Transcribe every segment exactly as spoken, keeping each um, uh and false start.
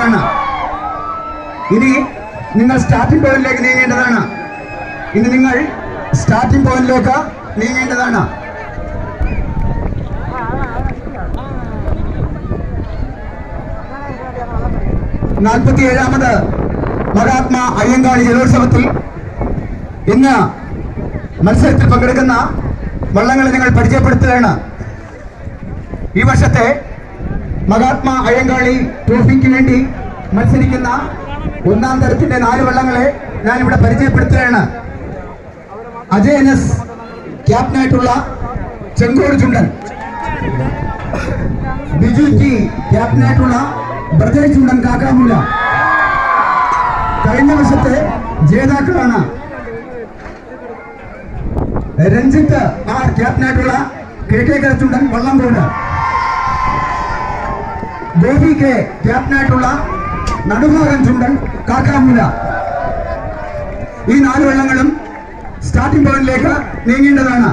ജേതാക്കളാണ്. ഇനി നിങ്ങൾ സ്റ്റാർട്ടിംഗ് പോയിന്റിലേക്ക് നീങ്ങേണ്ടതാണ്. ഇനി നിങ്ങൾ സ്റ്റാർട്ടിംഗ് പോയിന്റിലേക്ക് നീങ്ങേണ്ടതാണ്. നാൽപ്പത്തി ഏഴാമത് മഹാത്മാ അയ്യങ്കാളി ജലോത്സവത്തിൽ ഇന്ന് മത്സരത്തിൽ പങ്കെടുക്കുന്ന വള്ളങ്ങളെ നിങ്ങൾ പരിചയപ്പെടുത്തുകയാണ്. ഈ വർഷത്തെ മഹാത്മാ അയ്യങ്കാളി ട്രോഫിക്ക് വേണ്ടി മത്സരിക്കുന്ന ഒന്നാം തരത്തിന്റെ നാല് വള്ളങ്ങളെ ഞാൻ ഇവിടെ പരിചയപ്പെടുത്തുകയാണ്. അജയൻ എസ് ക്യാപ്റ്റനായിട്ടുള്ള ചെങ്കോട് ചുണ്ടൻ, ബിജു ടി ക്യാപ്റ്റനായിട്ടുള്ള ബ്രദർ ചുണ്ടൻ കാക്കാമുല്ല കഴിഞ്ഞ വർഷത്തെ ജേതാക്കളാണ്. രഞ്ജിത്ത് ആർ ക്യാപ്റ്റനായിട്ടുള്ള കെ കെ കരച്ചുണ്ടൻ വള്ളംകോട്, ഗോപി കെ ക്യാപ്റ്റനായിട്ടുള്ള നടുഭാഗം ചുണ്ടൻ കാക്കാമുല. ഈ നാല് വള്ളങ്ങളും സ്റ്റാർട്ടിംഗ് പോയിന്റിലേക്ക് നീങ്ങേണ്ടതാണ്.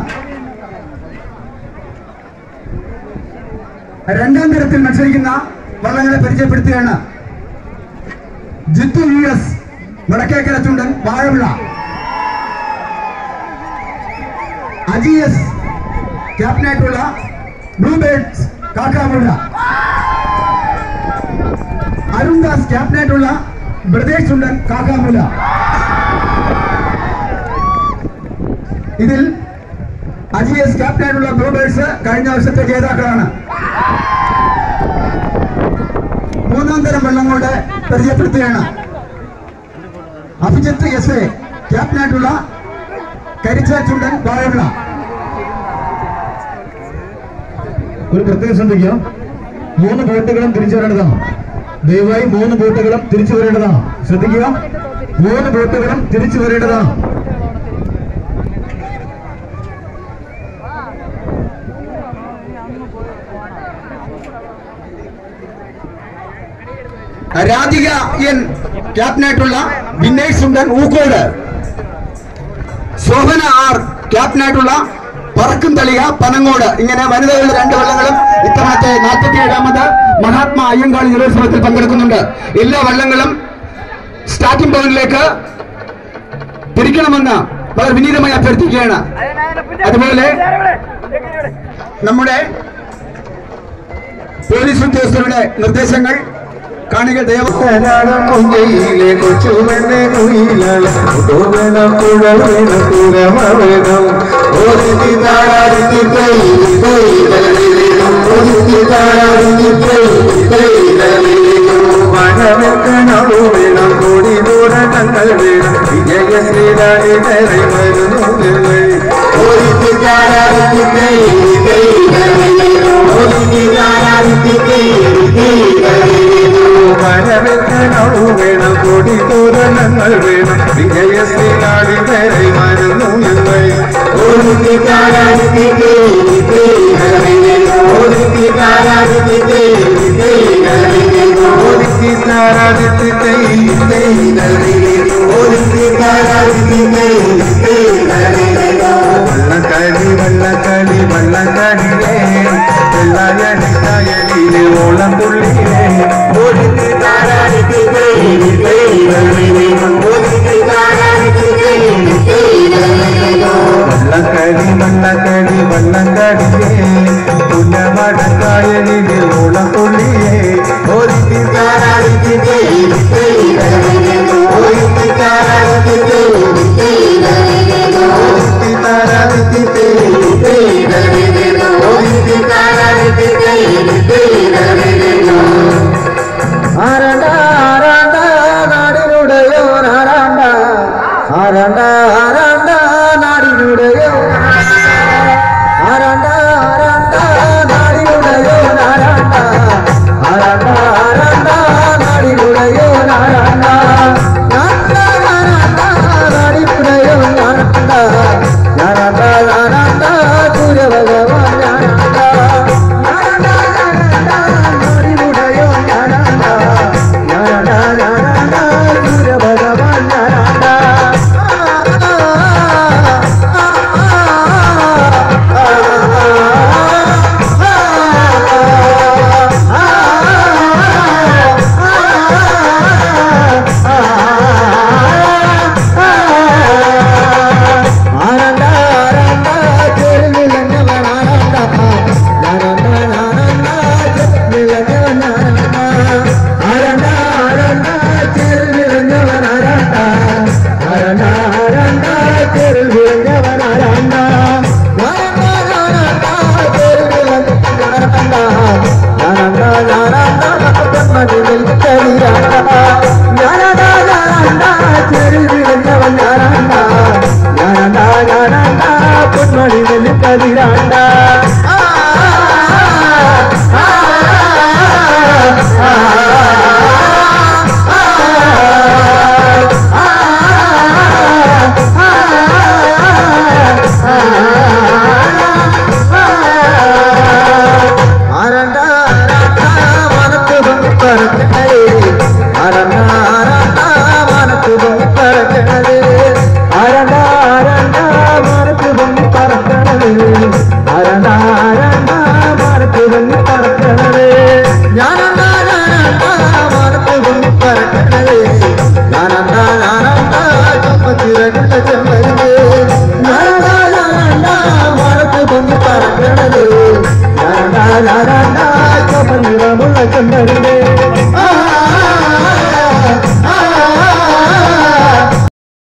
രണ്ടാം തരത്തിൽ മത്സരിക്കുന്ന വള്ളങ്ങളെ പരിചയപ്പെടുത്തുകയാണ്. ജിത്തു യു എസ് വടക്കേക്കര ചുണ്ടൻ വാഴവിള, അജി എസ് ക്യാപ്റ്റനായിട്ടുള്ള ബ്ലൂ ബേർഡ്സ് കാക്കാമുല, അരുൺദാസ് ക്യാപ്റ്റനായിട്ടുള്ള ബ്രദേശ് ചുണ്ടൻ കാക്കാമുല. ഇതിൽ അജി എസ് ക്യാപ്റ്റനായിട്ടുള്ള ബ്ലൂ ബേർഡ്സ് കഴിഞ്ഞ വർഷത്തെ ജേതാക്കളാണ്. മൂന്നാം തരം വള്ളങ്ങളുടെ പരിചയപ്പെടുത്തുകയാണ്. അഭിജിത്ത് എസ് എ ക്യാപ്റ്റനായിട്ടുള്ള കരിച്ച ചുണ്ടൻ വാഴവിള. ഒരു പ്രത്യേകം ശ്രദ്ധിക്കുക, മൂന്ന് ബോട്ടുകളും തിരിച്ചു വരേണ്ടതാണ്. ദയവായി മൂന്ന് ബോട്ടുകളും തിരിച്ചു വരേണ്ടതാണ്. ശ്രദ്ധിക്കുക, മൂന്ന് ബോട്ടുകളും തിരിച്ചു വരേണ്ടതാണ്. രാധിക എൻ ക്യാപ്റ്റനായിട്ടുള്ള വിനേഷ് സുന്ദൻ ഊക്കോട്, ശോഭന ആർ ക്യാപ്റ്റനായിട്ടുള്ള പറക്കും തളിക പനങ്ങോട്. ഇങ്ങനെ വനിതകളുടെ രണ്ട് വള്ളങ്ങളും ഇത്തവണത്തെ നാൽപ്പത്തി ഏഴാമത് മഹാത്മാ അയ്യങ്കാളി ജലോത്സവത്തിൽ പങ്കെടുക്കുന്നുണ്ട്. എല്ലാ വള്ളങ്ങളും സ്റ്റാർട്ടിംഗ് പോയിന്റിലേക്ക് തിരിക്കണമെന്ന് വളരെ വിനീതമായി അഭ്യർത്ഥിക്കുകയാണ്. അതുപോലെ നമ്മുടെ പോലീസ് ഉദ്യോഗസ്ഥരുടെ നിർദ്ദേശങ്ങൾ കാണികൾ ദയവായി കൊച്ചുവെണ്ണ വേണം കൊടി ദൂരണങ്ങൾ വേണം വിജയശ്രീരാണി വരവെക്കണു വേണം കൊടി തോരണങ്ങൾ വേണം വിജയശ്രീനാടി വരെ മരുന്നു ഞങ്ങൾ വള്ളക്കളി വള്ളക്കളി വള്ളക്കളിയിലെ വെള്ളയണിക്കായലിലെ ഓളം തുള്ളിയിലെ വള്ളക്കളി വള്ളക്കളി വള്ളക്കളിയെ പുന്നമടക്കായലിലെ ഓളം തുള്ളിയെ ആരാണ്ട ആരാണ്ട നാടിനുടയോ ആരാണ്ട ആരാണ്ട ആരാണ്ട നാടിനുടയോ ആരാണ്ട ആരാണ്ട നാടിനുടയോ ആരാണ്ട ആരാണ്ട ആരാണ്ട നാടിനുടയോ ആരാണ്ട